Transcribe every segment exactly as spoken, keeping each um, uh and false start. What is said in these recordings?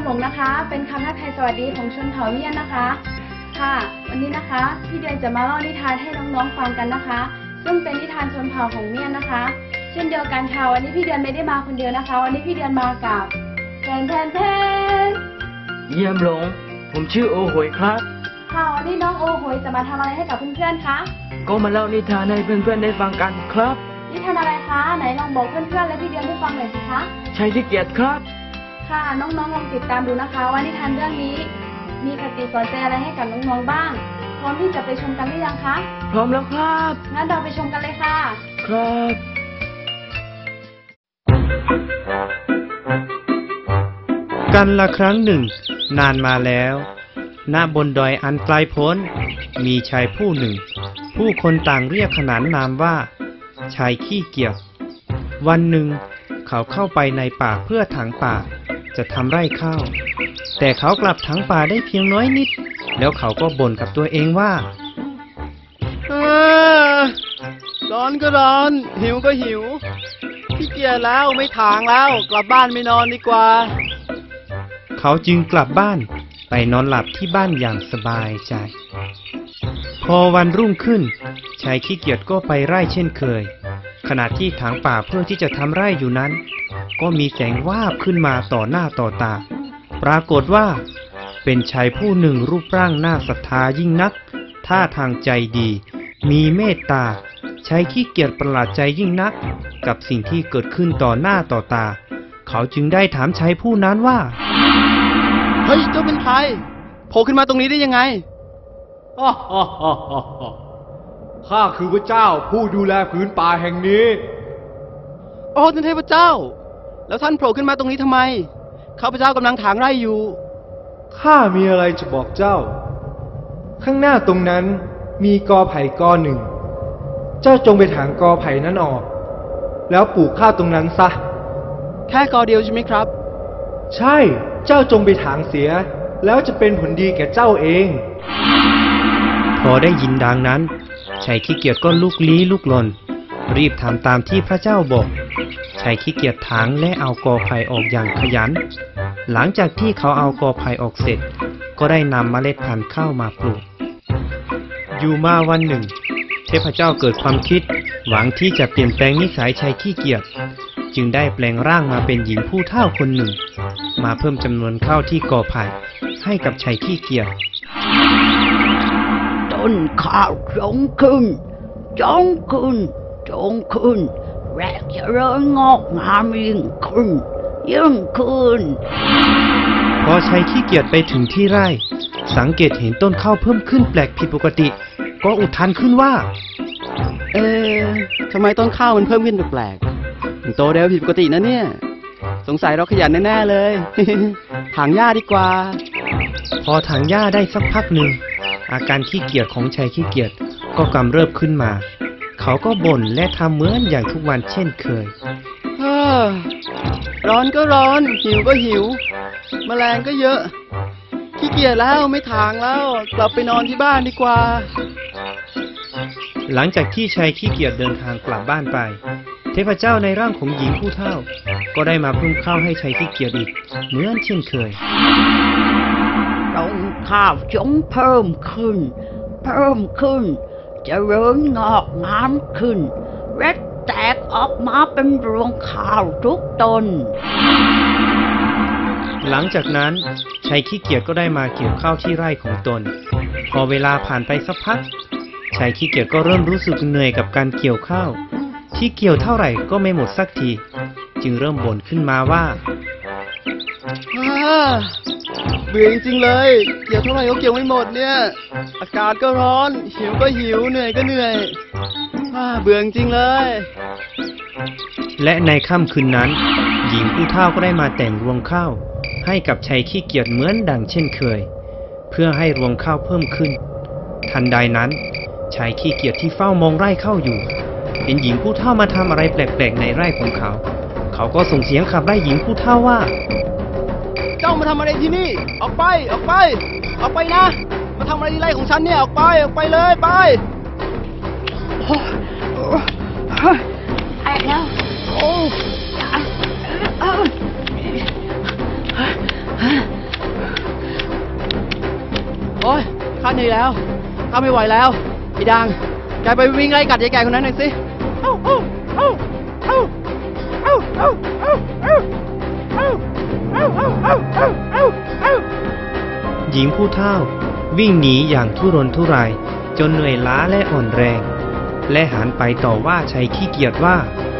หลงนะคะเป็นคำทักทายสวัสดีของชนเผ่าเมียนนะคะค่ะวันนี้นะคะพี่เดือนจะมาเล่านิทานให้น้องๆฟังกันนะคะซึ่งเป็นนิทานชนเผ่าของเมียนนะคะเช่นเดียวกันค่ะวันนี้พี่เดือนไม่ได้มาคนเดียวนะคะวันนี้พี่เดือนมากับแทนแทนแทนเยี่ยมหลงผมชื่อโอโหยครับค่ะวันนี้น้องโอโหยจะมาทำอะไรให้กับเพื่อนๆคะก็มาเล่านิทานให้เพื่อนๆได้ฟังกันครับนิทานอะไรคะไหนลองบอกเพื่อนๆและพี่เดือนให้ฟังหน่อยสิคะชัยขี้เกียจครับค่ะน้องๆลองติดตามดูนะคะว่านิทานเรื่องนี้มีคติสอนใจอะไรให้กับน้องๆบ้างพร้อมที่จะไปชมกันหรือยังคะพร้อมแล้วครับงั้นเราไปชมกันเลยค่ะครับกันละครั้งหนึ่งนานมาแล้วณบนดอยอันไกลโพ้นมีชายผู้หนึ่งผู้คนต่างเรียกขนานนามว่าชายขี้เกียจวันหนึ่งเขาเข้าไปในป่าเพื่อถางป่าจะทำไร่ข้าวแต่เขากลับถางป่าได้เพียงน้อยนิดแล้วเขาก็บ่นกับตัวเองว่าเออร้อนก็ร้อนหิวก็หิวขี้เกียจแล้วไม่ถางแล้วกลับบ้านไม่นอนดีกว่าเขาจึงกลับบ้านไปนอนหลับที่บ้านอย่างสบายใจพอวันรุ่งขึ้นชายขี้เกียจก็ไปไร่เช่นเคยขณะที่ถางป่าเพื่อที่จะทำไร่อยู่นั้นก็มีแสงวาบขึ้นมาต่อหน้าต่อตาปรากฏว่าเป็นชายผู้หนึ่งรูปร่างน่าศรัทธายิ่งนักท่าทางใจดีมีเมตตาชายขี้เกียจประหลาดใจยิ่งนักกับสิ่งที่เกิดขึ้นต่อหน้าต่อตาเขาจึงได้ถามชายผู้นั้นว่าเฮ้ยเจ้าเป็นใครโผล่ขึ้นมาตรงนี้ได้ยังไงฮ่าฮ่าฮ่าฮ่าข้าคือพระเจ้าผู้ดูแลผืนป่าแห่งนี้โอ้ท่านเทพเจ้าแล้วท่านโผล่ขึ้นมาตรงนี้ทำไมข้าพเจ้ากำลังถางไร่อยู่ข้ามีอะไรจะบอกเจ้าข้างหน้าตรงนั้นมีกอไผ่กอหนึ่งเจ้าจงไปถางกอไผ่นั้นออกแล้วปลูกข้าวตรงนั้นซะแค่กอเดียวใช่ไหมครับใช่เจ้าจงไปถางเสียแล้วจะเป็นผลดีแก่เจ้าเองพอได้ยินดังนั้นชายขี้เกียจก็ลุกลี้ลุกลนรีบทำตามที่พระเจ้าบอกชายขี้เกียจถางและเอากอไผ่ออกอย่างขยันหลังจากที่เขาเอากอไผ่ออกเสร็จก็ได้นำเมล็ดพันธุ์ข้าวมาปลูกอยู่มาวันหนึ่งเทพเจ้าเกิดความคิดหวังที่จะเปลี่ยนแปลงนิสัยชายขี้เกียจจึงได้แปลงร่างมาเป็นหญิงผู้เฒ่าคนหนึ่งมาเพิ่มจำนวนข้าวที่กอไผ่ให้กับชายขี้เกียจต้นข้าวจงขึ้นจงขึ้นจงขึ้นและเจริญงอกงามยิ่งขึ้นยิ่งขึ้นพอชายขี้เกียจไปถึงที่ไร่สังเกตเห็นต้นข้าวเพิ่มขึ้นแปลกผิดปกติก็อุทานขึ้นว่าเอ๊ะทำไมต้นข้าวมันเพิ่มขึ้นแปลกๆมันโตเร็วผิดปกตินะเนี่ยสงสัยเราขยันแน่ๆเลย ถางหญ้าดีกว่าพอถางหญ้าได้สักพักหนึ่งอาการขี้เกียจของชายขี้เกียจก็กำเริบขึ้นมาเขาก็บ่นและทำเหมือนอย่างทุกวันเช่นเคยร้อนก็ร้อนหิวก็หิวแมลงก็เยอะขี้เกียจแล้วไม่ถางแล้วกลับไปนอนที่บ้านดีกว่าหลังจากที่ชายขี้เกียจเดินทางกลับบ้านไปเทพเจ้าในร่างของหญิงผู้เฒ่าก็ได้มาเพิ่มข้าวให้ชายขี้เกียจอีกเหมือนเช่นเคยต้นข้าวจงเพิ่มขึ้นเพิ่มขึ้นเจริญงอกงามขึ้นและแตกออกมาเป็นรวงข้าวทุกต้นหลังจากนั้นชายขี้เกียจก็ได้มาเกี่ยวข้าวที่ไร่ของตนพอเวลาผ่านไปสักพักชายขี้เกียจก็เริ่มรู้สึกเหนื่อยกับการเกี่ยวข้าวที่เกี่ยวเท่าไหร่ก็ไม่หมดสักทีจึงเริ่มบ่นขึ้นมาว่าเบื่อจริงๆเลยเกี่ยวเท่าไหร่ก็เกี่ยวไม่หมดเนี่ยอากาศก็ร้อนหิวก็หิวเหนื่อยก็เหนื่อยเบื่อจริงเลยและในค่ำคืนนั้นหญิงผู้เฒ่าก็ได้มาแต่งรวงข้าวให้กับชายขี้เกียจเหมือนดังเช่นเคยเพื่อให้รวงข้าวเพิ่มขึ้นทันใดนั้นชายขี้เกียจที่เฝ้ามองไร่ข้าวอยู่เห็นหญิงผู้เฒ่ามาทำอะไรแปลกๆในไร่ของเขาเขาก็ส่งเสียงขับไล่หญิงผู้เฒ่าว่าเจ้ามาทำอะไรที่นี่ออกไปออกไปออกไปนะมาทำอะไรที่ไร่ของฉันเนี่ยออกไปออกไปเลยไปไอ้แล้วโอ้เหนื่อยแล้วข้าไม่ไหวแล้วไอ้ดังแกไปวิ่งไล่กัดยายแก่คนนั้นหน่อยสิหญิงผู้เฒ่าวิ่งหนีอย่างทุรนทุรายจนเหนื่อยล้าและอ่อนแรง และหันไปต่อว่าชายขี้เกียจว่า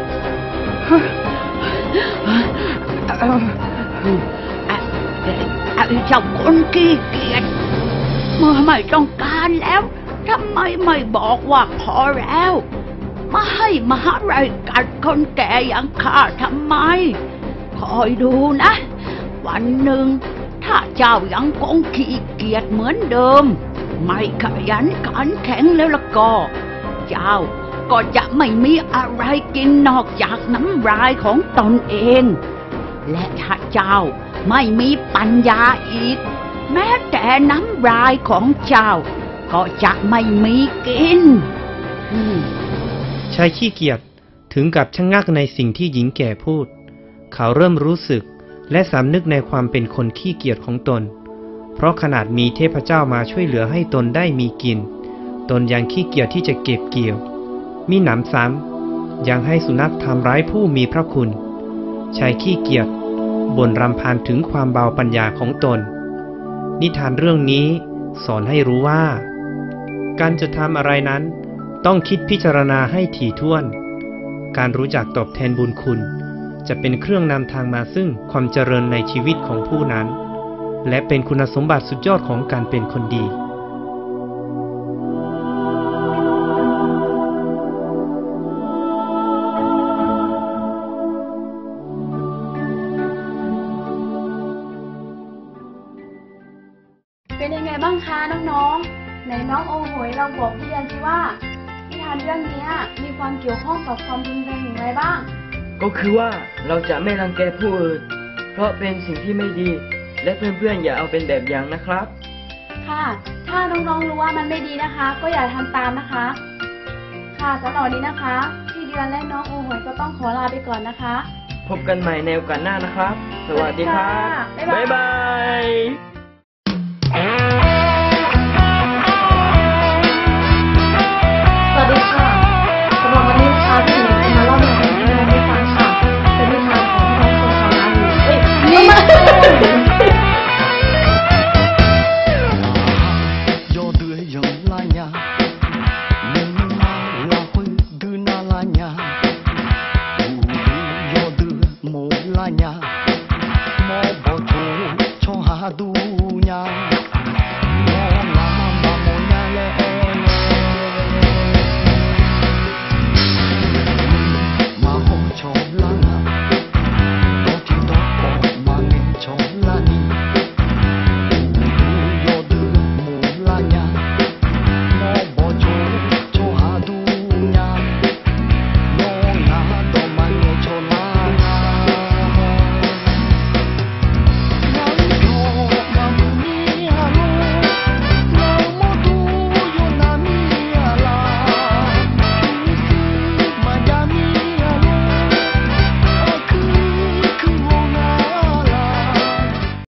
ไอ้เจ้าคนขี้เกียจเมื่อไม่ต้องการแล้วทำไมไม่บอกว่าพอแล้วมาให้มหาไรกัดคนแก่อย่างข้าทำไมคอยดูนะ วันหนึ่งถ้าเจ้ายังคงขี้เกียจเหมือนเดิมไม่ขยันขันแข็งแล้วละก็เจ้าก็จะไม่มีอะไรกินนอกจากน้ำลายของตนเองและถ้าเจ้าไม่มีปัญญาอีกแม้แต่น้ำลายของเจ้าก็จะไม่มีกินอืมชายขี้เกียจถึงกับชะงักในสิ่งที่หญิงแก่พูดเขาเริ่มรู้สึกและสำนึกในความเป็นคนขี้เกียจของตนเพราะขนาดมีเทพเจ้ามาช่วยเหลือให้ตนได้มีกินตนยังขี้เกียจที่จะเก็บเกี่ยวมิหนำซ้ำยังให้สุนัขทำร้ายผู้มีพระคุณชายขี้เกียจบ่นรำพันถึงความเบาปัญญาของตนนิทานเรื่องนี้สอนให้รู้ว่าการจะทำอะไรนั้นต้องคิดพิจารณาให้ถี่ถ้วนการรู้จักตอบแทนบุญคุณจะเป็นเครื่องนำทางมาซึ่งความเจริญในชีวิตของผู้นั้นและเป็นคุณสมบัติสุดยอดของการเป็นคนดีเป็นยังไงบ้างคะน้องๆไหนน้องโอโหยเราบอกพี่เดือนสิว่านิทานเรื่องนี้มีความเกี่ยวข้องกับความพึงพอใจอย่างไรบ้างก็คือว่าเราจะไม่รังแกผู้อื่นเพราะเป็นสิ่งที่ไม่ดีและเพื่อนๆอย่าเอาเป็นแบบอย่างนะครับค่ะถ้าน้องๆรู้ว่ามันไม่ดีนะคะ ก็อย่าทำตามนะคะ ค่ะสำหรับวันนี้นะคะพี่เดือนและน้องโอโหยก็ต้องขอลาไปก่อนนะคะพบกันใหม่ในโอกาสหน้านะครับ สวัสดีครับบ๊ายบายบ๊ายบาย